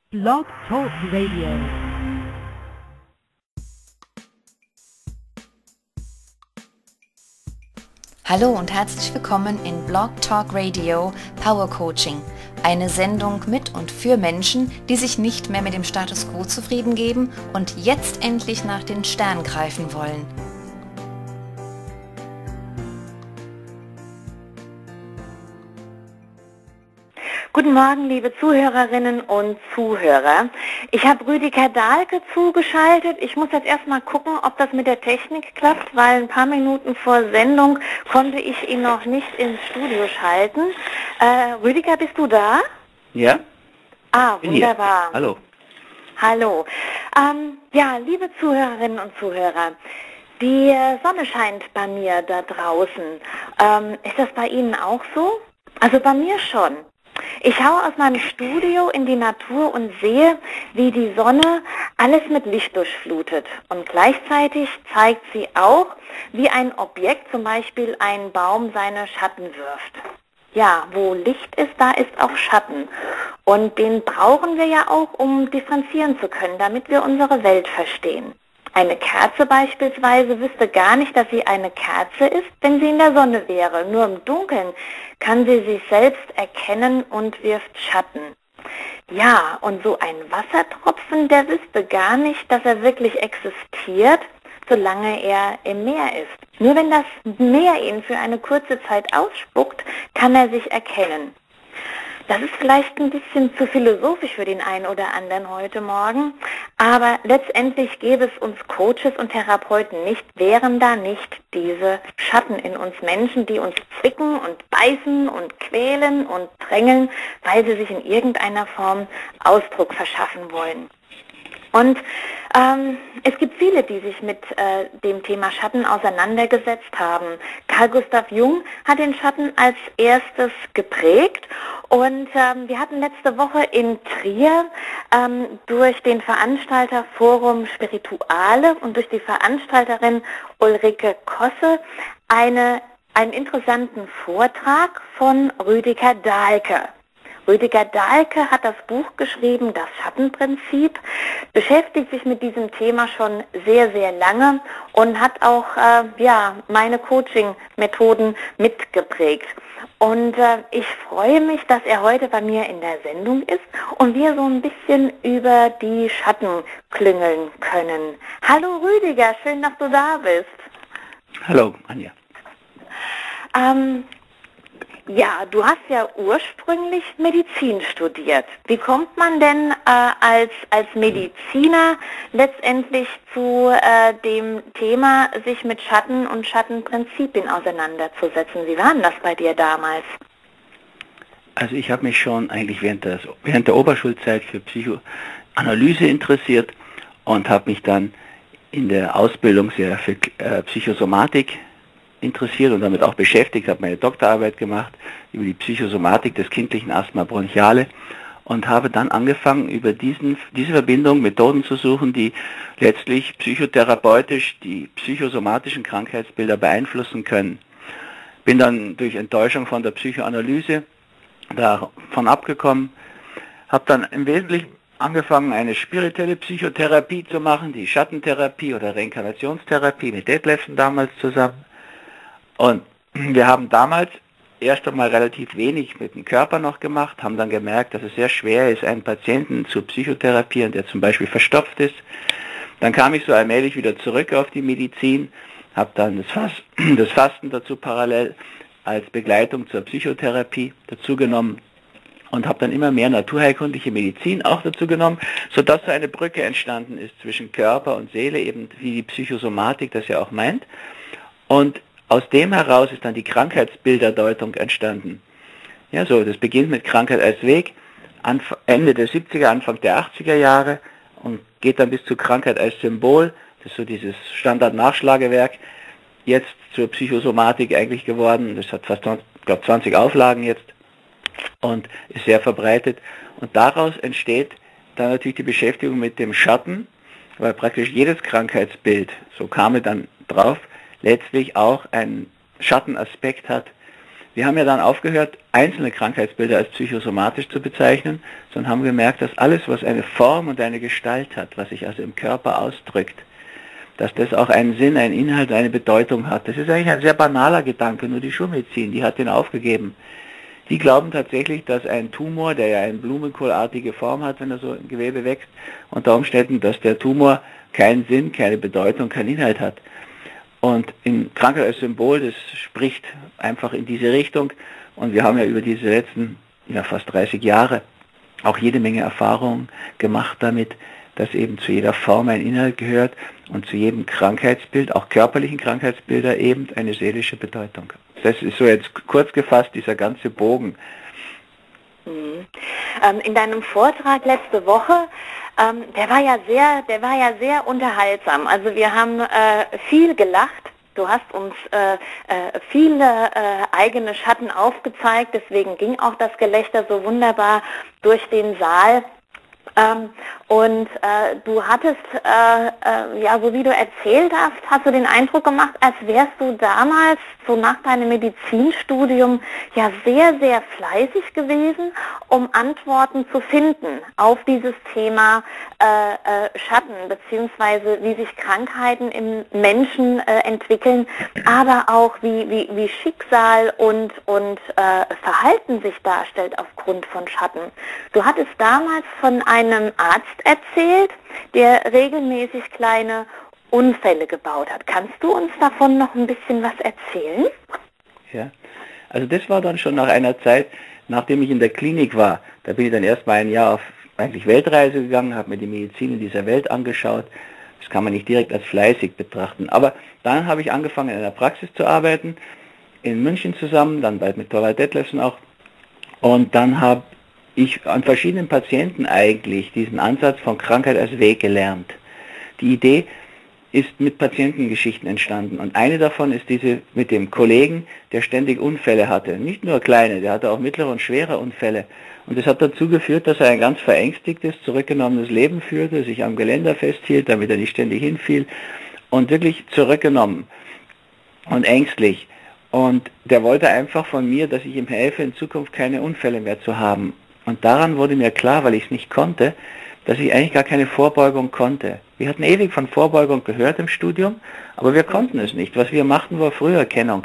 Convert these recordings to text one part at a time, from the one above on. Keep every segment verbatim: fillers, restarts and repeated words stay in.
Blog Talk Radio. Hallo und herzlich willkommen in Blog Talk Radio Power Coaching, eine Sendung mit und für Menschen, die sich nicht mehr mit dem Status quo zufrieden geben und jetzt endlich nach den Sternen greifen wollen. Guten Morgen, liebe Zuhörerinnen und Zuhörer. Ich habe Rüdiger Dahlke zugeschaltet. Ich muss jetzt erstmal gucken, ob das mit der Technik klappt, weil ein paar Minuten vor Sendung konnte ich ihn noch nicht ins Studio schalten. Äh, Rüdiger, bist du da? Ja. Ah, Bin wunderbar. Hier. Hallo. Hallo. Ähm, ja, liebe Zuhörerinnen und Zuhörer, die Sonne scheint bei mir da draußen. Ähm, ist das bei Ihnen auch so? Also bei mir schon. Ich schaue aus meinem Studio in die Natur und sehe, wie die Sonne alles mit Licht durchflutet. Und gleichzeitig zeigt sie auch, wie ein Objekt, zum Beispiel ein Baum, seine Schatten wirft. Ja, wo Licht ist, da ist auch Schatten. Und den brauchen wir ja auch, um differenzieren zu können, damit wir unsere Welt verstehen. Eine Kerze beispielsweise wüsste gar nicht, dass sie eine Kerze ist, wenn sie in der Sonne wäre. Nur im Dunkeln kann sie sich selbst erkennen und wirft Schatten. Ja, und so ein Wassertropfen, der wüsste gar nicht, dass er wirklich existiert, solange er im Meer ist. Nur wenn das Meer ihn für eine kurze Zeit ausspuckt, kann er sich erkennen. Das ist vielleicht ein bisschen zu philosophisch für den einen oder anderen heute Morgen, aber letztendlich gäbe es uns Coaches und Therapeuten nicht, wären da nicht diese Schatten in uns Menschen, die uns zwicken und beißen und quälen und drängeln, weil sie sich in irgendeiner Form Ausdruck verschaffen wollen. Und ähm, es gibt viele, die sich mit äh, dem Thema Schatten auseinandergesetzt haben. Carl Gustav Jung hat den Schatten als erstes geprägt und ähm, wir hatten letzte Woche in Trier ähm, durch den Veranstalter Forum Spirituale und durch die Veranstalterin Ulrike Kosse eine, einen interessanten Vortrag von Rüdiger Dahlke. Rüdiger Dahlke hat das Buch geschrieben, das Schattenprinzip, beschäftigt sich mit diesem Thema schon sehr, sehr lange und hat auch äh, ja, meine Coaching-Methoden mitgeprägt. Und äh, ich freue mich, dass er heute bei mir in der Sendung ist und wir so ein bisschen über die Schatten klüngeln können. Hallo Rüdiger, schön, dass du da bist. Hallo, Anja. Ähm, Ja, du hast ja ursprünglich Medizin studiert. Wie kommt man denn äh, als, als Mediziner letztendlich zu äh, dem Thema, sich mit Schatten und Schattenprinzipien auseinanderzusetzen? Wie war denn das bei dir damals? Also ich habe mich schon eigentlich während, des, während der Oberschulzeit für Psychoanalyse interessiert und habe mich dann in der Ausbildung sehr für äh, Psychosomatik interessiert und damit auch beschäftigt, habe meine Doktorarbeit gemacht über die Psychosomatik des kindlichen Asthma bronchiale und habe dann angefangen, über diesen, diese Verbindung Methoden zu suchen, die letztlich psychotherapeutisch die psychosomatischen Krankheitsbilder beeinflussen können. Bin dann durch Enttäuschung von der Psychoanalyse davon abgekommen, habe dann im Wesentlichen angefangen, eine spirituelle Psychotherapie zu machen, die Schattentherapie oder Reinkarnationstherapie mit Detlefsen damals zusammen. Und wir haben damals erst einmal relativ wenig mit dem Körper noch gemacht, haben dann gemerkt, dass es sehr schwer ist, einen Patienten zu psychotherapieren, der zum Beispiel verstopft ist. Dann kam ich so allmählich wieder zurück auf die Medizin, habe dann das, Fast, das Fasten dazu parallel als Begleitung zur Psychotherapie dazu genommen und habe dann immer mehr naturheilkundliche Medizin auch dazu genommen, sodass so eine Brücke entstanden ist zwischen Körper und Seele, eben wie die Psychosomatik das ja auch meint. Und aus dem heraus ist dann die Krankheitsbilderdeutung entstanden. Ja, so, das beginnt mit Krankheit als Weg, Ende der siebziger, Anfang der achtziger Jahre und geht dann bis zu Krankheit als Symbol, das ist so dieses Standard-Nachschlagewerk, jetzt zur Psychosomatik eigentlich geworden, das hat fast, ich glaube, zwanzig Auflagen jetzt und ist sehr verbreitet. Und daraus entsteht dann natürlich die Beschäftigung mit dem Schatten, weil praktisch jedes Krankheitsbild, so kam er dann drauf, letztlich auch einen Schattenaspekt hat, wir haben ja dann aufgehört, einzelne Krankheitsbilder als psychosomatisch zu bezeichnen, sondern haben gemerkt, dass alles, was eine Form und eine Gestalt hat, was sich also im Körper ausdrückt, dass das auch einen Sinn, einen Inhalt, eine Bedeutung hat. Das ist eigentlich ein sehr banaler Gedanke, nur die Schulmedizin, die hat den aufgegeben. Die glauben tatsächlich, dass ein Tumor, der ja eine blumenkohlartige Form hat, wenn er so im Gewebe wächst, unter Umständen, dass der Tumor keinen Sinn, keine Bedeutung, keinen Inhalt hat. Und in Krankheit als Symbol, das spricht einfach in diese Richtung. Und wir haben ja über diese letzten ja, fast dreißig Jahre auch jede Menge Erfahrungen gemacht damit, dass eben zu jeder Form ein Inhalt gehört und zu jedem Krankheitsbild, auch körperlichen Krankheitsbilder, eben eine seelische Bedeutung. Das ist so jetzt kurz gefasst, dieser ganze Bogen. Mhm. Ähm, in deinem Vortrag letzte Woche, ähm, der war ja sehr, der war ja sehr unterhaltsam. Also wir haben äh, viel gelacht. Du hast uns äh, äh, viele äh, eigene Schatten aufgezeigt, deswegen ging auch das Gelächter so wunderbar durch den Saal. Ähm, und äh, du hattest, äh, äh, ja, so wie du erzählt hast, hast du den Eindruck gemacht, als wärst du damals, so nach deinem Medizinstudium, ja sehr, sehr fleißig gewesen, um Antworten zu finden auf dieses Thema äh, äh, Schatten, beziehungsweise wie sich Krankheiten im Menschen äh, entwickeln, aber auch wie, wie, wie Schicksal und, und äh, Verhalten sich darstellt aufgrund von Schatten. Du hattest damals von einem Arzt erzählt, der regelmäßig kleine Unfälle gebaut hat. Kannst du uns davon noch ein bisschen was erzählen? Ja, also das war dann schon nach einer Zeit, nachdem ich in der Klinik war. Da bin ich dann erstmal ein Jahr auf eigentlich Weltreise gegangen, habe mir die Medizin in dieser Welt angeschaut. Das kann man nicht direkt als fleißig betrachten. Aber dann habe ich angefangen, in einer Praxis zu arbeiten, in München zusammen, dann bald mit Thorvald Detlefsen auch. Und dann habe ich an verschiedenen Patienten eigentlich diesen Ansatz von Krankheit als Weg gelernt. Die Idee ist mit Patientengeschichten entstanden und eine davon ist diese mit dem Kollegen, der ständig Unfälle hatte. Nicht nur kleine, der hatte auch mittlere und schwere Unfälle. Und das hat dazu geführt, dass er ein ganz verängstigtes, zurückgenommenes Leben führte, sich am Geländer festhielt, damit er nicht ständig hinfiel und wirklich zurückgenommen und ängstlich. Und der wollte einfach von mir, dass ich ihm helfe, in Zukunft keine Unfälle mehr zu haben. Und daran wurde mir klar, weil ich es nicht konnte, dass ich eigentlich gar keine Vorbeugung konnte. Wir hatten ewig von Vorbeugung gehört im Studium, aber wir konnten es nicht. Was wir machten, war Früherkennung.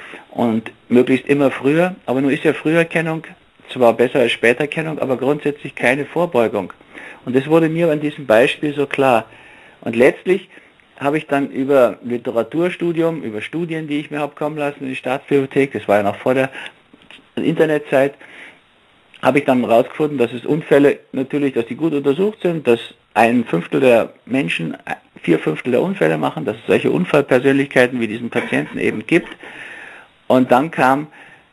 Und möglichst immer früher, aber nun ist ja Früherkennung zwar besser als Späterkennung, aber grundsätzlich keine Vorbeugung. Und das wurde mir an diesem Beispiel so klar. Und letztlich habe ich dann über Literaturstudium, über Studien, die ich mir habe kommen lassen in die Staatsbibliothek, das war ja noch vor der Internetzeit, habe ich dann herausgefunden, dass es Unfälle natürlich, dass die gut untersucht sind, dass ein Fünftel der Menschen vier Fünftel der Unfälle machen, dass es solche Unfallpersönlichkeiten wie diesen Patienten eben gibt. Und dann kam,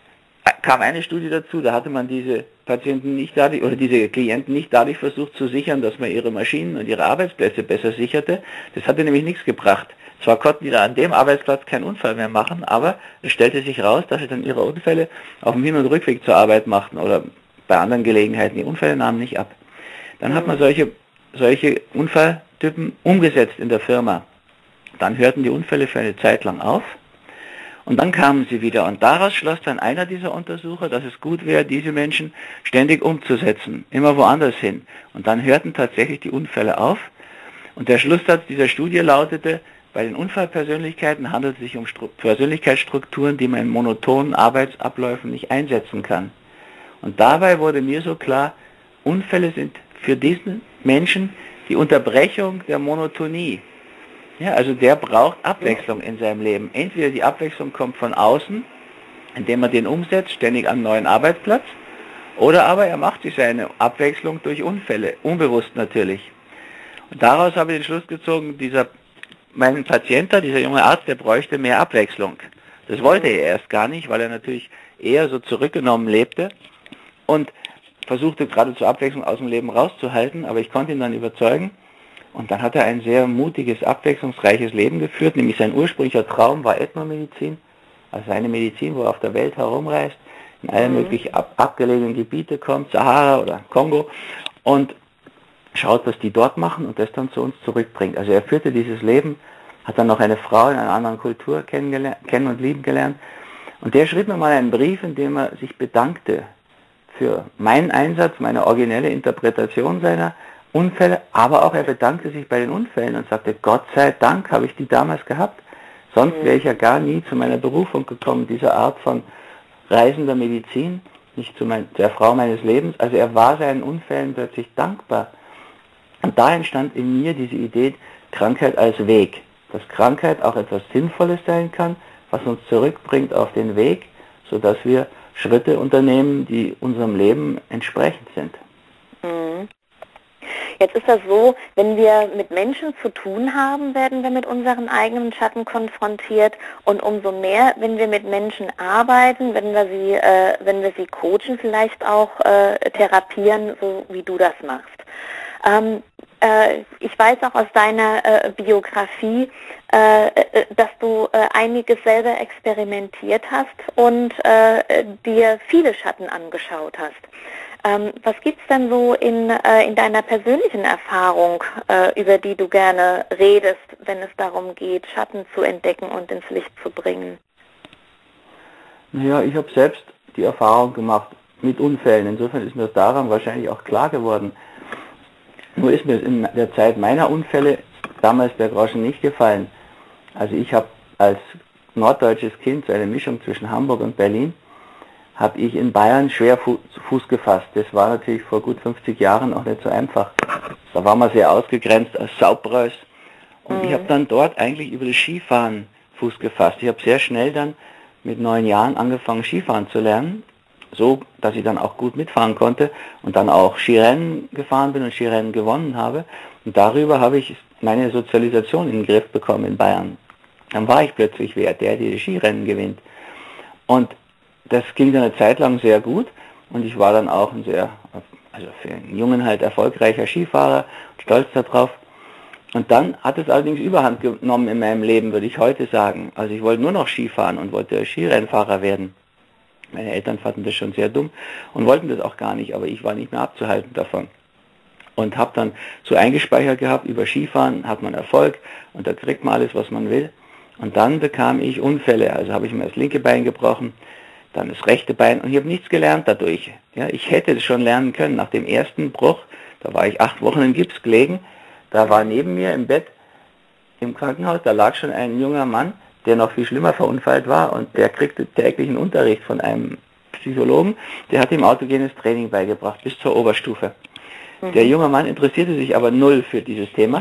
kam eine Studie dazu, da hatte man diese Patienten nicht dadurch, oder diese Klienten nicht dadurch versucht zu sichern, dass man ihre Maschinen und ihre Arbeitsplätze besser sicherte. Das hatte nämlich nichts gebracht. Zwar konnten die da an dem Arbeitsplatz keinen Unfall mehr machen, aber es stellte sich raus, dass sie dann ihre Unfälle auf dem Hin- und Rückweg zur Arbeit machten oder bei anderen Gelegenheiten. Die Unfälle nahmen nicht ab. Dann hat man solche, solche Unfalltypen umgesetzt in der Firma. Dann hörten die Unfälle für eine Zeit lang auf und dann kamen sie wieder. Und daraus schloss dann einer dieser Untersucher, dass es gut wäre, diese Menschen ständig umzusetzen, immer woanders hin. Und dann hörten tatsächlich die Unfälle auf. Und der Schlusssatz dieser Studie lautete, bei den Unfallpersönlichkeiten handelt es sich um Stru- Persönlichkeitsstrukturen, die man in monotonen Arbeitsabläufen nicht einsetzen kann. Und dabei wurde mir so klar, Unfälle sind für diesen Menschen die Unterbrechung der Monotonie. Ja, also der braucht Abwechslung in seinem Leben. Entweder die Abwechslung kommt von außen, indem er den umsetzt, ständig am neuen Arbeitsplatz, oder aber er macht sich seine Abwechslung durch Unfälle, unbewusst natürlich. Und daraus habe ich den Schluss gezogen, dieser, mein Patient, dieser junge Arzt, der bräuchte mehr Abwechslung. Das wollte er erst gar nicht, weil er natürlich eher so zurückgenommen lebte und versuchte gerade zur Abwechslung aus dem Leben rauszuhalten, aber ich konnte ihn dann überzeugen und dann hat er ein sehr mutiges, abwechslungsreiches Leben geführt, nämlich sein ursprünglicher Traum war Ethnomedizin, also eine Medizin, wo er auf der Welt herumreist, in alle mhm. möglichen ab abgelegenen Gebiete kommt, Sahara oder Kongo und schaut, was die dort machen und das dann zu uns zurückbringt. Also er führte dieses Leben, hat dann noch eine Frau in einer anderen Kultur kennen und lieben gelernt Und der schrieb mir mal einen Brief, in dem er sich bedankte für meinen Einsatz, meine originelle Interpretation seiner Unfälle, aber auch er bedankte sich bei den Unfällen und sagte, Gott sei Dank habe ich die damals gehabt, sonst wäre ich ja gar nie zu meiner Berufung gekommen, dieser Art von reisender Medizin, nicht zu mein, der Frau meines Lebens. Also er war seinen Unfällen plötzlich dankbar. Und da entstand in mir diese Idee, Krankheit als Weg, dass Krankheit auch etwas Sinnvolles sein kann, was uns zurückbringt auf den Weg, sodass wir Schritte unternehmen, die unserem Leben entsprechend sind. Mhm. Jetzt ist das so, wenn wir mit Menschen zu tun haben, werden wir mit unseren eigenen Schatten konfrontiert und umso mehr, wenn wir mit Menschen arbeiten, wenn wir sie, äh, wenn wir sie coachen, vielleicht auch äh, therapieren, so wie du das machst. Ähm, äh, ich weiß auch aus deiner äh, Biografie, äh, äh, dass du äh, einiges selber experimentiert hast und äh, dir viele Schatten angeschaut hast. Ähm, was gibt's denn so in, äh, in deiner persönlichen Erfahrung, äh, über die du gerne redest, wenn es darum geht, Schatten zu entdecken und ins Licht zu bringen? Naja, ich habe selbst die Erfahrung gemacht mit Unfällen. Insofern ist mir daran wahrscheinlich auch klar geworden. Nur ist mir in der Zeit meiner Unfälle damals der Groschen nicht gefallen. Also ich habe als norddeutsches Kind, so eine Mischung zwischen Hamburg und Berlin, habe ich in Bayern schwer Fuß gefasst. Das war natürlich vor gut fünfzig Jahren auch nicht so einfach. Da war man sehr ausgegrenzt als Saupreuß. Und mhm. ich habe dann dort eigentlich über das Skifahren Fuß gefasst. Ich habe sehr schnell dann mit neun Jahren angefangen Skifahren zu lernen, so dass ich dann auch gut mitfahren konnte und dann auch Skirennen gefahren bin und Skirennen gewonnen habe. Und darüber habe ich meine Sozialisation in den Griff bekommen in Bayern. Dann war ich plötzlich wer, der die Skirennen gewinnt. Und das ging dann eine Zeit lang sehr gut und ich war dann auch ein sehr, also für einen Jungen halt erfolgreicher Skifahrer, stolz darauf. Und dann hat es allerdings Überhand genommen in meinem Leben, würde ich heute sagen. Also ich wollte nur noch Skifahren und wollte Skirennfahrer werden. Meine Eltern fanden das schon sehr dumm und wollten das auch gar nicht, aber ich war nicht mehr abzuhalten davon. Und habe dann so eingespeichert gehabt, über Skifahren hat man Erfolg und da kriegt man alles, was man will. Und dann bekam ich Unfälle, also habe ich mir das linke Bein gebrochen, dann das rechte Bein und ich habe nichts gelernt dadurch. Ja, ich hätte es schon lernen können. Nach dem ersten Bruch, da war ich acht Wochen in Gips gelegen, da war neben mir im Bett im Krankenhaus, da lag schon ein junger Mann, der noch viel schlimmer verunfallt war und der kriegte täglichen Unterricht von einem Psychologen, der hat ihm autogenes Training beigebracht bis zur Oberstufe. Mhm. Der junge Mann interessierte sich aber null für dieses Thema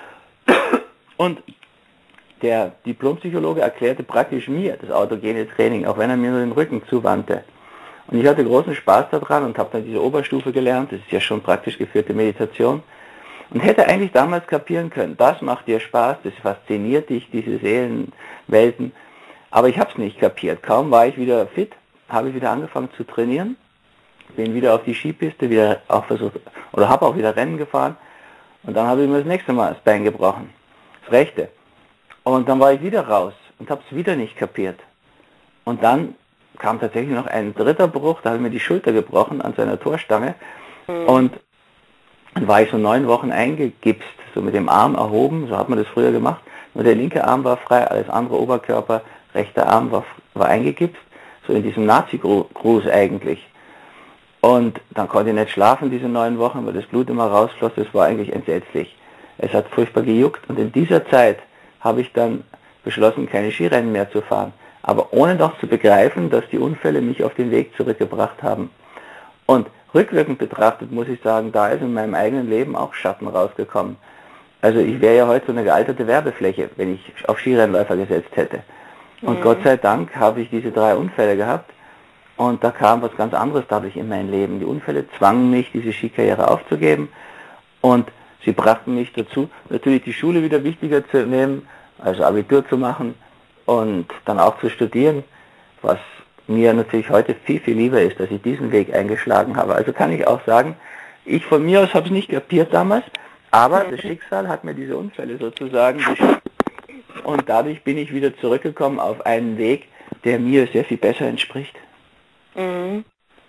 und der Diplompsychologe erklärte praktisch mir das autogene Training, auch wenn er mir nur den Rücken zuwandte. Und ich hatte großen Spaß daran und habe dann diese Oberstufe gelernt, das ist ja schon praktisch geführte Meditation, und hätte eigentlich damals kapieren können, das macht dir Spaß, das fasziniert dich, diese Seelenwelten, aber ich habe es nicht kapiert. Kaum war ich wieder fit, habe ich wieder angefangen zu trainieren, bin wieder auf die Skipiste, wieder auch versucht, oder habe auch wieder Rennen gefahren und dann habe ich mir das nächste Mal das Bein gebrochen, das rechte. Und dann war ich wieder raus und habe es wieder nicht kapiert. Und dann kam tatsächlich noch ein dritter Bruch, da habe ich mir die Schulter gebrochen an seiner Torstange. Mhm. Und dann war ich so neun Wochen eingegipst, so mit dem Arm erhoben, so hat man das früher gemacht. Nur der linke Arm war frei, alles andere Oberkörper, rechter Arm war, war eingegipst, so in diesem Nazi-Gruß eigentlich. Und dann konnte ich nicht schlafen diese neun Wochen, weil das Blut immer rausfloss, das war eigentlich entsetzlich. Es hat furchtbar gejuckt und in dieser Zeit habe ich dann beschlossen, keine Skirennen mehr zu fahren. Aber ohne doch zu begreifen, dass die Unfälle mich auf den Weg zurückgebracht haben. Und rückwirkend betrachtet muss ich sagen, da ist in meinem eigenen Leben auch Schatten rausgekommen. Also ich wäre ja heute so eine gealterte Werbefläche, wenn ich auf Skirennläufer gesetzt hätte. Und mhm. Gott sei Dank habe ich diese drei Unfälle gehabt und da kam was ganz anderes dadurch in mein Leben. Die Unfälle zwangen mich, diese Skikarriere aufzugeben und sie brachten mich dazu, natürlich die Schule wieder wichtiger zu nehmen, also Abitur zu machen und dann auch zu studieren, was mir natürlich heute viel, viel lieber ist, dass ich diesen Weg eingeschlagen habe. Also kann ich auch sagen, ich von mir aus habe es nicht kapiert damals, aber das Schicksal hat mir diese Unfälle sozusagen geschickt und dadurch bin ich wieder zurückgekommen auf einen Weg, der mir sehr viel besser entspricht. Mhm.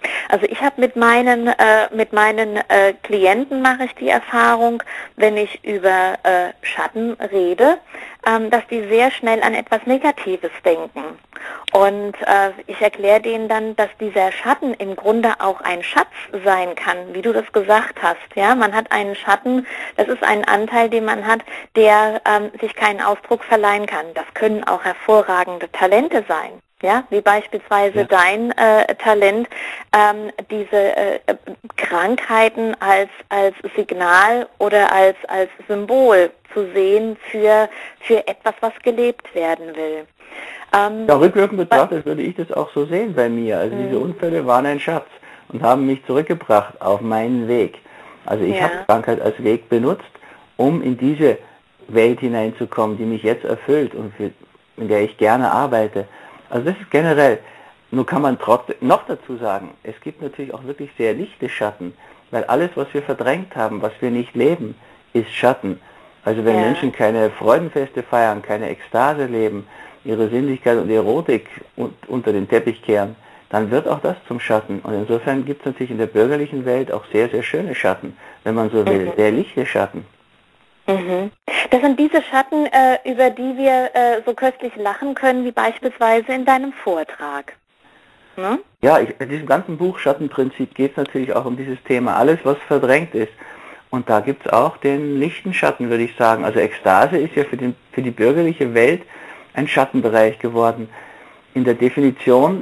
Also ich habe mit meinen äh, mit meinen äh, Klienten mache ich die Erfahrung, wenn ich über äh, Schatten rede, ähm, dass die sehr schnell an etwas Negatives denken. Und äh, ich erkläre denen dann, dass dieser Schatten im Grunde auch ein Schatz sein kann, wie du das gesagt hast. Ja, man hat einen Schatten, das ist ein Anteil, den man hat, der ähm, sich keinen Ausdruck verleihen kann. Das können auch hervorragende Talente sein. Ja, wie beispielsweise ja. dein äh, Talent, ähm, diese äh, Krankheiten als als Signal oder als als Symbol zu sehen für für etwas, was gelebt werden will. Ähm, ja, rückwirkend betrachtet würde ich das auch so sehen bei mir. Also diese Unfälle waren ein Schatz und haben mich zurückgebracht auf meinen Weg. Also ich ja. habe Krankheit als Weg benutzt, um in diese Welt hineinzukommen, die mich jetzt erfüllt und für, in der ich gerne arbeite. Also das ist generell, nur kann man trotzdem noch dazu sagen, es gibt natürlich auch wirklich sehr lichte Schatten, weil alles, was wir verdrängt haben, was wir nicht leben, ist Schatten. Also wenn ja. Menschen keine Freudenfeste feiern, keine Ekstase leben, ihre Sinnlichkeit und Erotik unter den Teppich kehren, dann wird auch das zum Schatten. Und insofern gibt es natürlich in der bürgerlichen Welt auch sehr, sehr schöne Schatten, wenn man so will, mhm. sehr lichte Schatten. Mhm. Das sind diese Schatten, äh, über die wir äh, so köstlich lachen können, wie beispielsweise in deinem Vortrag. Ne? Ja, ich, in diesem ganzen Buch Schattenprinzip geht es natürlich auch um dieses Thema, alles was verdrängt ist. Und da gibt es auch den lichten Schatten, würde ich sagen. Also Ekstase ist ja für, den, für die bürgerliche Welt ein Schattenbereich geworden. In der Definition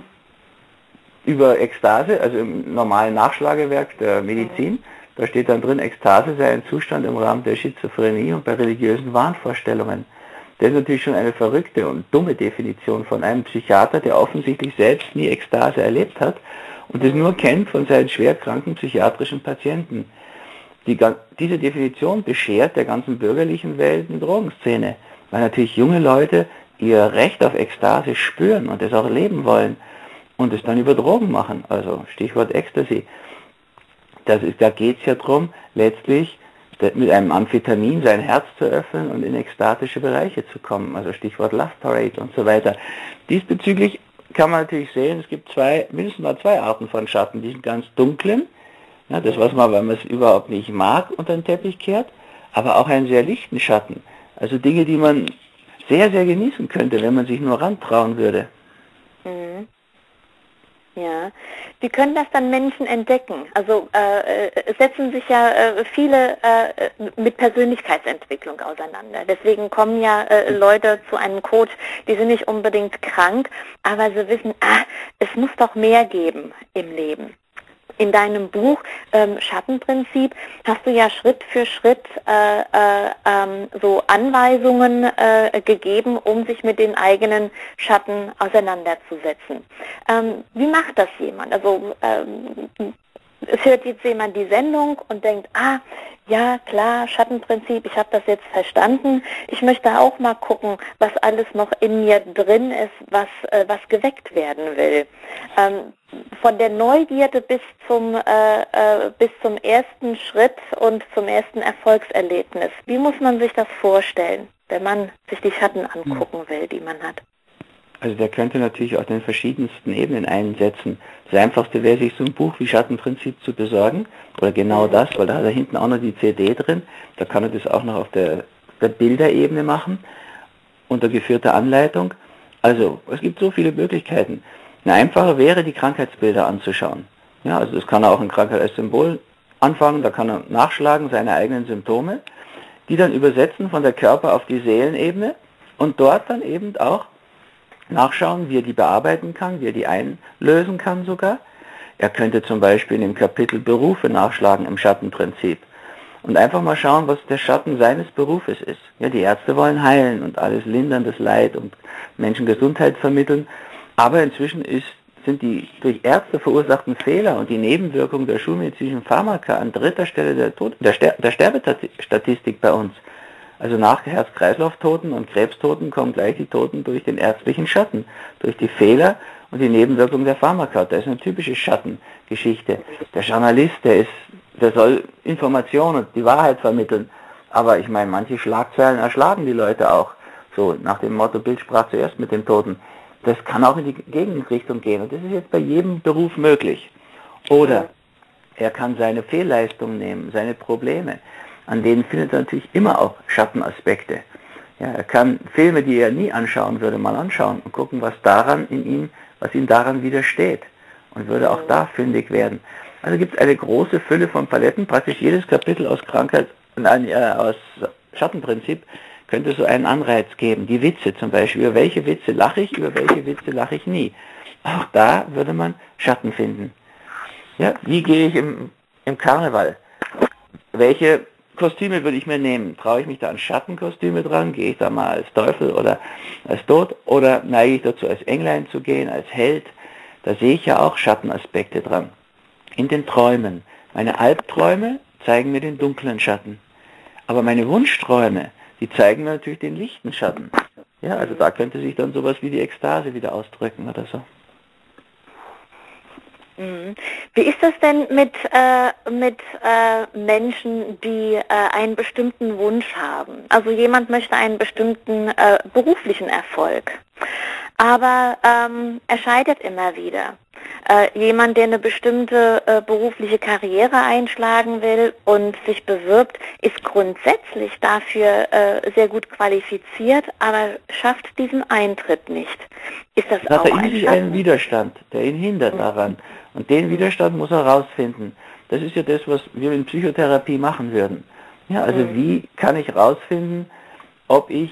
über Ekstase, also im normalen Nachschlagewerk der Medizin, mhm. da steht dann drin, Ekstase sei ein Zustand im Rahmen der Schizophrenie und bei religiösen Wahnvorstellungen. Das ist natürlich schon eine verrückte und dumme Definition von einem Psychiater, der offensichtlich selbst nie Ekstase erlebt hat und es nur kennt von seinen schwerkranken psychiatrischen Patienten. Die, diese Definition beschert der ganzen bürgerlichen Welt eine Drogenszene, weil natürlich junge Leute ihr Recht auf Ekstase spüren und es auch leben wollen und es dann über Drogen machen, also Stichwort Ecstasy. Das ist, da geht es ja darum, letztlich mit einem Amphetamin sein Herz zu öffnen und in ekstatische Bereiche zu kommen, also Stichwort Love Parade und so weiter. Diesbezüglich kann man natürlich sehen, es gibt zwei, mindestens mal zwei Arten von Schatten, diesen ganz dunklen, ja, das was man, weil man es überhaupt nicht mag, unter den Teppich kehrt, aber auch einen sehr lichten Schatten, also Dinge, die man sehr, sehr genießen könnte, wenn man sich nur rantrauen würde. Mhm. Ja, wie können das dann Menschen entdecken? Also äh, setzen sich ja äh, viele äh, mit Persönlichkeitsentwicklung auseinander. Deswegen kommen ja äh, Leute zu einem Coach, die sind nicht unbedingt krank, aber sie wissen, ah, es muss doch mehr geben im Leben. In deinem Buch ähm, Schattenprinzip hast du ja Schritt für Schritt äh, äh, ähm, so Anweisungen äh, gegeben, um sich mit den eigenen Schatten auseinanderzusetzen. Ähm, wie macht das jemand? Also ähm, es hört jetzt jemand die Sendung und denkt, ah, ja klar, Schattenprinzip, ich habe das jetzt verstanden. Ich möchte auch mal gucken, was alles noch in mir drin ist, was, äh, was geweckt werden will. Ähm, von der Neugierde bis zum, äh, äh, bis zum ersten Schritt und zum ersten Erfolgserlebnis. Wie muss man sich das vorstellen, wenn man sich die Schatten angucken will, die man hat? Also der könnte natürlich auf den verschiedensten Ebenen einsetzen. Das Einfachste wäre, sich so ein Buch wie Schattenprinzip zu besorgen, oder genau das, weil da hat er hinten auch noch die C D drin, da kann er das auch noch auf der, der Bilderebene machen, unter geführter Anleitung. Also es gibt so viele Möglichkeiten. Eine einfache wäre, die Krankheitsbilder anzuschauen. Ja, also das kann er auch in Krankheit als Symbol anfangen, da kann er nachschlagen, seine eigenen Symptome, die dann übersetzen von der Körper auf die Seelenebene und dort dann eben auch nachschauen, wie er die bearbeiten kann, wie er die einlösen kann sogar. Er könnte zum Beispiel in dem Kapitel Berufe nachschlagen im Schattenprinzip und einfach mal schauen, was der Schatten seines Berufes ist. Ja, die Ärzte wollen heilen und alles lindern, das Leid und Menschen Gesundheit vermitteln, aber inzwischen ist, sind die durch Ärzte verursachten Fehler und die Nebenwirkungen der schulmedizinischen Pharmaka an dritter Stelle der, Tod der, Ster der Sterbestatistik bei uns. Also nach Herz-Kreislauf-Toten und Krebstoten kommen gleich die Toten durch den ärztlichen Schatten, durch die Fehler und die Nebenwirkungen der Pharmaka. Das ist eine typische Schattengeschichte. Der Journalist, der ist, der soll Informationen und die Wahrheit vermitteln. Aber ich meine, manche Schlagzeilen erschlagen die Leute auch. So nach dem Motto, Bild sprach zuerst mit dem Toten. Das kann auch in die Gegenrichtung gehen. Und das ist jetzt bei jedem Beruf möglich. Oder er kann seine Fehlleistungen nehmen, seine Probleme. An denen findet er natürlich immer auch Schattenaspekte. Ja, er kann Filme, die er nie anschauen würde, mal anschauen und gucken, was daran in ihm, was ihm daran widersteht. Und würde auch da fündig werden. Also gibt es eine große Fülle von Paletten. Praktisch jedes Kapitel aus Krankheit, äh, aus Schattenprinzip könnte so einen Anreiz geben. Die Witze zum Beispiel. Über welche Witze lache ich, über welche Witze lache ich nie. Auch da würde man Schatten finden. Ja, wie gehe ich im, im Karneval? Welche Kostüme würde ich mir nehmen? Traue ich mich da an Schattenkostüme dran? Gehe ich da mal als Teufel oder als Tod? Oder neige ich dazu, als Englein zu gehen, als Held? Da sehe ich ja auch Schattenaspekte dran. In den Träumen. Meine Albträume zeigen mir den dunklen Schatten. Aber meine Wunschträume, die zeigen mir natürlich den lichten Schatten. Ja, also da könnte sich dann sowas wie die Ekstase wieder ausdrücken oder so. Wie ist das denn mit, äh, mit äh, Menschen, die äh, einen bestimmten Wunsch haben? Also jemand möchte einen bestimmten äh, beruflichen Erfolg, aber ähm, er scheitert immer wieder. Äh, jemand, der eine bestimmte äh, berufliche Karriere einschlagen will und sich bewirbt, ist grundsätzlich dafür äh, sehr gut qualifiziert, aber schafft diesen Eintritt nicht. Ist das Hat auch er ein in sich Schatten? einen Widerstand, der ihn hindert daran. Und den Widerstand muss er rausfinden. Das ist ja das, was wir in Psychotherapie machen würden. Ja, also Mhm. wie kann ich rausfinden, ob ich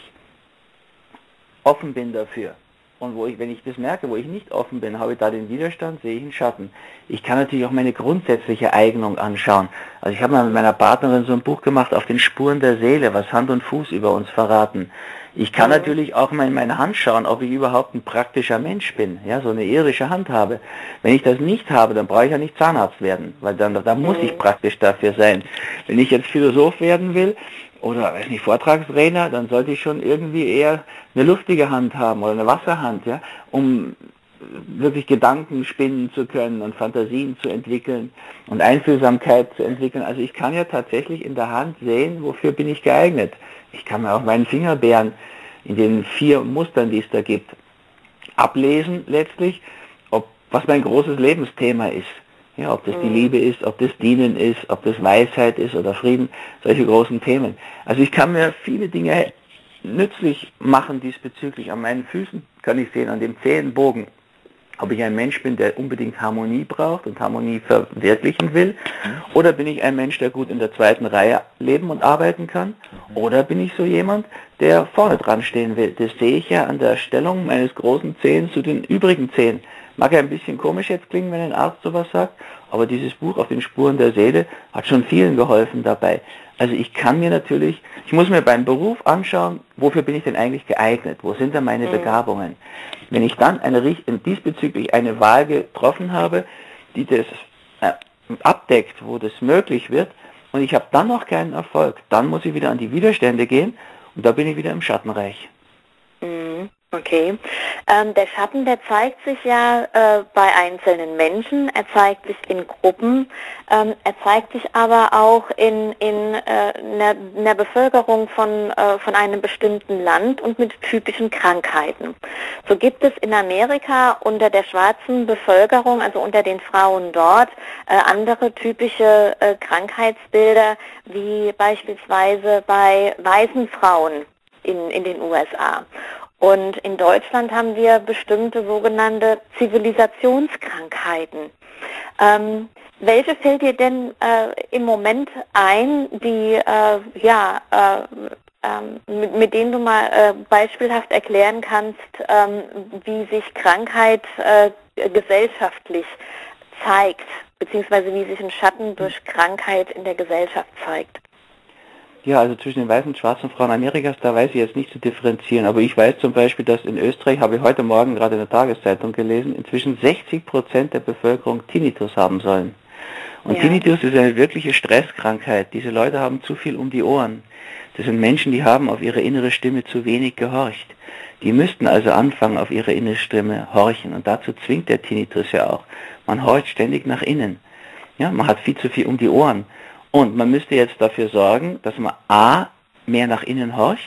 offen bin dafür? Und wo ich, wenn ich das merke, wo ich nicht offen bin, habe ich da den Widerstand, sehe ich einen Schatten. Ich kann natürlich auch meine grundsätzliche Eignung anschauen. Also ich habe mal mit meiner Partnerin so ein Buch gemacht, auf den Spuren der Seele, was Hand und Fuß über uns verraten. Ich kann Mhm. natürlich auch mal in meine Hand schauen, ob ich überhaupt ein praktischer Mensch bin, ja, so eine irische Hand habe. Wenn ich das nicht habe, dann brauche ich ja nicht Zahnarzt werden, weil dann da muss Mhm. ich praktisch dafür sein. Wenn ich jetzt Philosoph werden will oder weiß nicht, Vortragsredner, dann sollte ich schon irgendwie eher eine luftige Hand haben oder eine Wasserhand, ja, um wirklich Gedanken spinnen zu können und Fantasien zu entwickeln und Einfühlsamkeit zu entwickeln. Also ich kann ja tatsächlich in der Hand sehen, wofür bin ich geeignet. Ich kann mir auch meinen Fingerbeeren in den vier Mustern, die es da gibt, ablesen letztlich, ob was mein großes Lebensthema ist. Ja, ob das die Liebe ist, ob das Dienen ist, ob das Weisheit ist oder Frieden, solche großen Themen. Also ich kann mir viele Dinge nützlich machen diesbezüglich. An meinen Füßen kann ich sehen, an dem Zehenbogen, ob ich ein Mensch bin, der unbedingt Harmonie braucht und Harmonie verwirklichen will, oder bin ich ein Mensch, der gut in der zweiten Reihe leben und arbeiten kann, oder bin ich so jemand, der vorne dran stehen will. Das sehe ich ja an der Stellung meines großen Zehen zu den übrigen Zehen. Mag ja ein bisschen komisch jetzt klingen, wenn ein Arzt sowas sagt, aber dieses Buch auf den Spuren der Seele hat schon vielen geholfen dabei. Also ich kann mir natürlich, ich muss mir beim Beruf anschauen, wofür bin ich denn eigentlich geeignet, wo sind denn meine Begabungen. Wenn ich dann eine, diesbezüglich eine Wahl getroffen habe, die das äh, abdeckt, wo das möglich wird, und ich habe dann noch keinen Erfolg, dann muss ich wieder an die Widerstände gehen und da bin ich wieder im Schattenreich. Mhm. Okay. Ähm, der Schatten, der zeigt sich ja äh, bei einzelnen Menschen, er zeigt sich in Gruppen, ähm, er zeigt sich aber auch in, in äh, einer, einer Bevölkerung von, äh, von einem bestimmten Land und mit typischen Krankheiten. So gibt es in Amerika unter der schwarzen Bevölkerung, also unter den Frauen dort, äh, andere typische äh, Krankheitsbilder, wie beispielsweise bei weißen Frauen in, in den U S A. Und in Deutschland haben wir bestimmte sogenannte Zivilisationskrankheiten. Ähm, welche fällt dir denn äh, im Moment ein, die äh, ja äh, äh, mit, mit denen du mal äh, beispielhaft erklären kannst, ähm, wie sich Krankheit äh, gesellschaftlich zeigt, beziehungsweise wie sich ein Schatten durch Krankheit in der Gesellschaft zeigt? Ja, also zwischen den weißen und schwarzen Frauen Amerikas, da weiß ich jetzt nicht zu differenzieren. Aber ich weiß zum Beispiel, dass in Österreich, habe ich heute Morgen gerade in der Tageszeitung gelesen, inzwischen sechzig Prozent der Bevölkerung Tinnitus haben sollen. Und Ja. Tinnitus ist eine wirkliche Stresskrankheit. Diese Leute haben zu viel um die Ohren. Das sind Menschen, die haben auf ihre innere Stimme zu wenig gehorcht. Die müssten also anfangen, auf ihre innere Stimme horchen. Und dazu zwingt der Tinnitus ja auch. Man horcht ständig nach innen. Ja, man hat viel zu viel um die Ohren. Und man müsste jetzt dafür sorgen, dass man a. mehr nach innen horcht,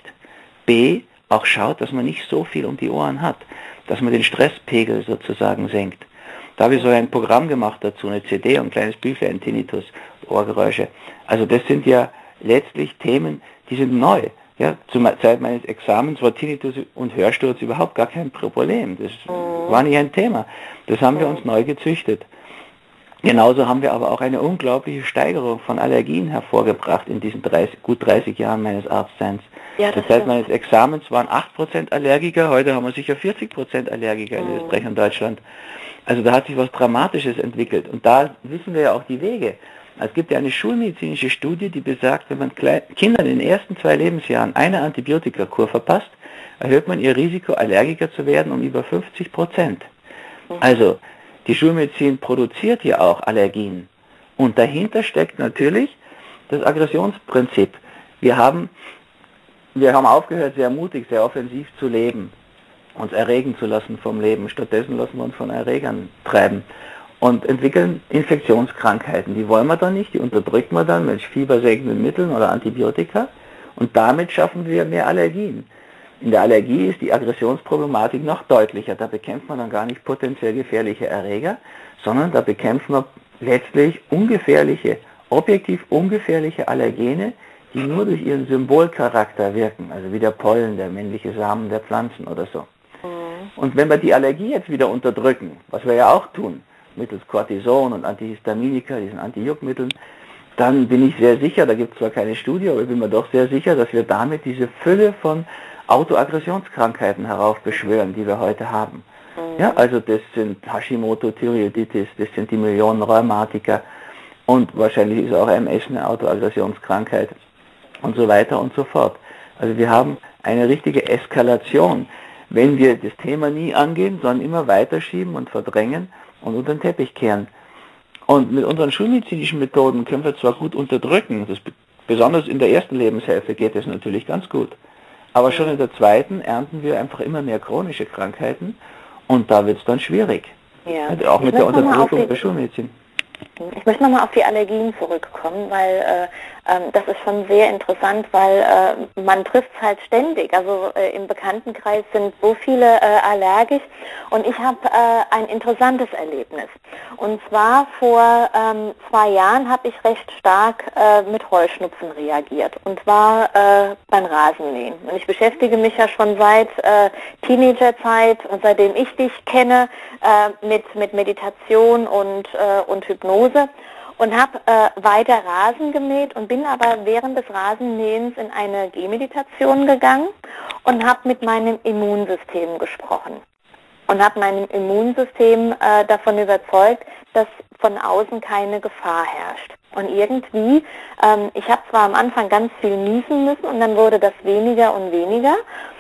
b. auch schaut, dass man nicht so viel um die Ohren hat, dass man den Stresspegel sozusagen senkt. Da habe ich so ein Programm gemacht dazu, eine C D und ein kleines Büchlein, Tinnitus, Ohrgeräusche. Also das sind ja letztlich Themen, die sind neu. Ja, zur Zeit meines Examens war Tinnitus und Hörsturz überhaupt gar kein Problem. Das war nicht ein Thema. Das haben wir uns neu gezüchtet. Genauso haben wir aber auch eine unglaubliche Steigerung von Allergien hervorgebracht in diesen dreißig, gut dreißig Jahren meines Arztseins. Ja, zur Zeit meines Examens waren acht Prozent Allergiker, heute haben wir sicher vierzig Prozent Allergiker in Österreich und Deutschland. Also da hat sich was Dramatisches entwickelt und da wissen wir ja auch die Wege. Es gibt ja eine schulmedizinische Studie, die besagt, wenn man Kindern in den ersten zwei Lebensjahren eine Antibiotikakur verpasst, erhöht man ihr Risiko, Allergiker zu werden, um über fünfzig Prozent. Also die Schulmedizin produziert ja auch Allergien. Und dahinter steckt natürlich das Aggressionsprinzip. Wir haben, wir haben aufgehört, sehr mutig, sehr offensiv zu leben, uns erregen zu lassen vom Leben. Stattdessen lassen wir uns von Erregern treiben und entwickeln Infektionskrankheiten. Die wollen wir dann nicht, die unterdrücken wir dann mit fiebersenkenden Mitteln oder Antibiotika und damit schaffen wir mehr Allergien. In der Allergie ist die Aggressionsproblematik noch deutlicher. Da bekämpft man dann gar nicht potenziell gefährliche Erreger, sondern da bekämpft man letztlich ungefährliche, objektiv ungefährliche Allergene, die nur durch ihren Symbolcharakter wirken, also wie der Pollen, der männliche Samen der Pflanzen oder so. Und wenn wir die Allergie jetzt wieder unterdrücken, was wir ja auch tun, mittels Cortison und Antihistaminika, diesen Antijuckmitteln, dann bin ich sehr sicher, da gibt es zwar keine Studie, aber ich bin mir doch sehr sicher, dass wir damit diese Fülle von Autoaggressionskrankheiten heraufbeschwören, die wir heute haben. Ja, also das sind Hashimoto-Thyreoiditis, das sind die Millionen Rheumatiker und wahrscheinlich ist auch M S eine Autoaggressionskrankheit und so weiter und so fort. Also wir haben eine richtige Eskalation, wenn wir das Thema nie angehen, sondern immer weiterschieben und verdrängen und unter den Teppich kehren. Und mit unseren schulmedizinischen Methoden können wir zwar gut unterdrücken, das, besonders in der ersten Lebenshälfte geht es natürlich ganz gut, aber schon in der zweiten ernten wir einfach immer mehr chronische Krankheiten und da wird es dann schwierig. Ja. Also auch mit der Unterdrückung der Schulmedizin. Ich möchte nochmal auf die Allergien zurückkommen, weil äh, äh, das ist schon sehr interessant, weil äh, man trifft es halt ständig. Also äh, im Bekanntenkreis sind so viele äh, allergisch und ich habe äh, ein interessantes Erlebnis. Und zwar vor ähm, zwei Jahren habe ich recht stark äh, mit Heuschnupfen reagiert und zwar äh, beim Rasenmähen. Und ich beschäftige mich ja schon seit äh, Teenagerzeit und seitdem ich dich kenne äh, mit, mit Meditation und, äh, und Hypnose und habe äh, weiter Rasen gemäht und bin aber während des Rasenmähens in eine Gehmeditation gegangen und habe mit meinem Immunsystem gesprochen und habe meinem Immunsystem äh, davon überzeugt, dass von außen keine Gefahr herrscht. Und irgendwie, ähm, ich habe zwar am Anfang ganz viel niesen müssen und dann wurde das weniger und weniger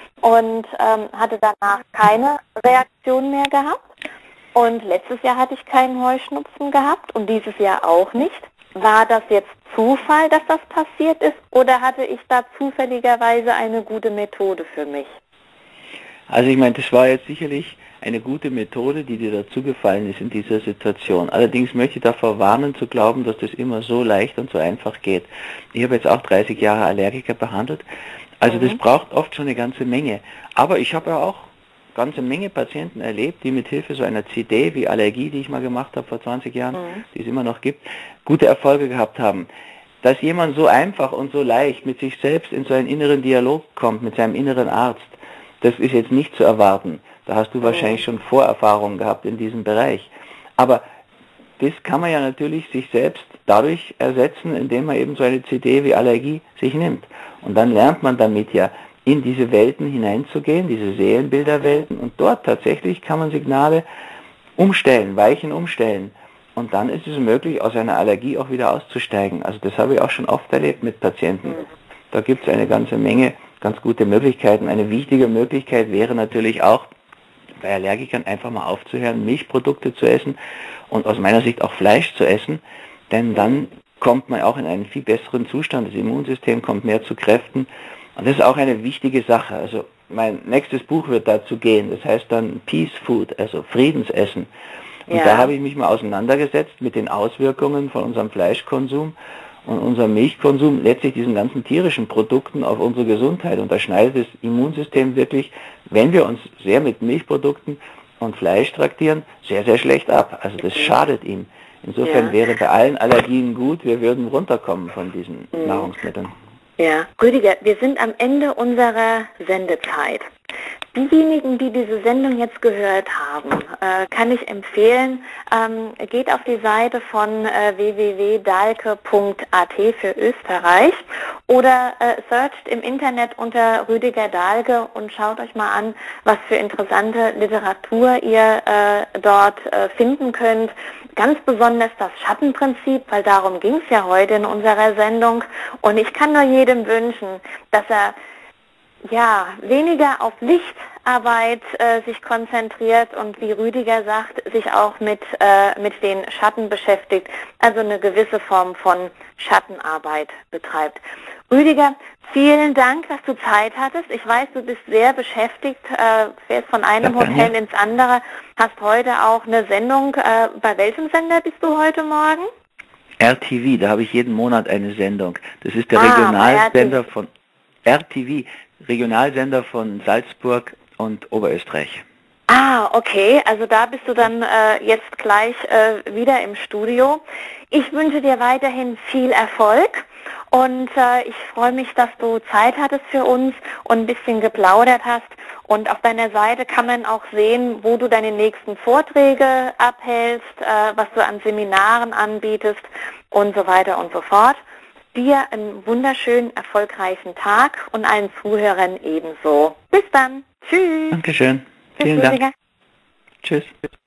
und ähm, hatte danach keine Reaktion mehr gehabt. Und letztes Jahr hatte ich keinen Heuschnupfen gehabt und dieses Jahr auch nicht. War das jetzt Zufall, dass das passiert ist oder hatte ich da zufälligerweise eine gute Methode für mich? Also ich meine, das war jetzt sicherlich eine gute Methode, die dir dazu gefallen ist in dieser Situation. Allerdings möchte ich davor warnen zu glauben, dass das immer so leicht und so einfach geht. Ich habe jetzt auch dreißig Jahre Allergiker behandelt, also mhm. das braucht oft schon eine ganze Menge. Aber ich habe ja auch ganze Menge Patienten erlebt, die mit Hilfe so einer C D wie Allergie, die ich mal gemacht habe vor zwanzig Jahren, mhm. die es immer noch gibt, gute Erfolge gehabt haben. Dass jemand so einfach und so leicht mit sich selbst in so einen inneren Dialog kommt, mit seinem inneren Arzt, das ist jetzt nicht zu erwarten. Da hast du mhm. wahrscheinlich schon Vorerfahrungen gehabt in diesem Bereich. Aber das kann man ja natürlich sich selbst dadurch ersetzen, indem man eben so eine C D wie Allergie sich nimmt. Und dann lernt man damit ja, in diese Welten hineinzugehen, diese Seelenbilderwelten, und dort tatsächlich kann man Signale umstellen, Weichen umstellen. Und dann ist es möglich, aus einer Allergie auch wieder auszusteigen. Also das habe ich auch schon oft erlebt mit Patienten. Da gibt es eine ganze Menge ganz gute Möglichkeiten. Eine wichtige Möglichkeit wäre natürlich auch, bei Allergikern einfach mal aufzuhören, Milchprodukte zu essen und aus meiner Sicht auch Fleisch zu essen, denn dann kommt man auch in einen viel besseren Zustand. Das Immunsystem kommt mehr zu Kräften. Und das ist auch eine wichtige Sache. Also mein nächstes Buch wird dazu gehen. Das heißt dann Peace Food, also Friedensessen. Und ja. da habe ich mich mal auseinandergesetzt mit den Auswirkungen von unserem Fleischkonsum und unserem Milchkonsum, letztlich diesen ganzen tierischen Produkten auf unsere Gesundheit. Und da schneidet das Immunsystem wirklich, wenn wir uns sehr mit Milchprodukten und Fleisch traktieren sehr, sehr schlecht ab. Also das schadet ihm. Insofern Ja. wäre bei allen Allergien gut, wir würden runterkommen von diesen Mhm. Nahrungsmitteln. Ja, Rüdiger, wir sind am Ende unserer Sendezeit. Diejenigen, die diese Sendung jetzt gehört haben, äh, kann ich empfehlen, ähm, geht auf die Seite von äh, w w w punkt dahlke punkt a t für Österreich oder äh, searcht im Internet unter Rüdiger Dahlke und schaut euch mal an, was für interessante Literatur ihr äh, dort äh, finden könnt. Ganz besonders das Schattenprinzip, weil darum ging es ja heute in unserer Sendung. Und ich kann nur jedem wünschen, dass er ja, weniger auf Lichtarbeit äh, sich konzentriert und wie Rüdiger sagt, sich auch mit, äh, mit den Schatten beschäftigt, also eine gewisse Form von Schattenarbeit betreibt. Rüdiger, vielen Dank, dass du Zeit hattest. Ich weiß, du bist sehr beschäftigt, äh, fährst von einem Ja, danke. Hotel ins andere, hast heute auch eine Sendung. Äh, bei welchem Sender bist du heute Morgen? R T V, da habe ich jeden Monat eine Sendung. Das ist der Ah, Regionalsender von R T V, Regionalsender von Salzburg und Oberösterreich. Ah, okay. Also da bist du dann äh, jetzt gleich äh, wieder im Studio. Ich wünsche dir weiterhin viel Erfolg und äh, ich freue mich, dass du Zeit hattest für uns und ein bisschen geplaudert hast. Und auf deiner Seite kann man auch sehen, wo du deine nächsten Vorträge abhältst, äh, was du an Seminaren anbietest und so weiter und so fort. Dir einen wunderschönen, erfolgreichen Tag und allen Zuhörern ebenso. Bis dann. Tschüss. Dankeschön. Tschüss, Vielen Dank. Rüdiger. Tschüss.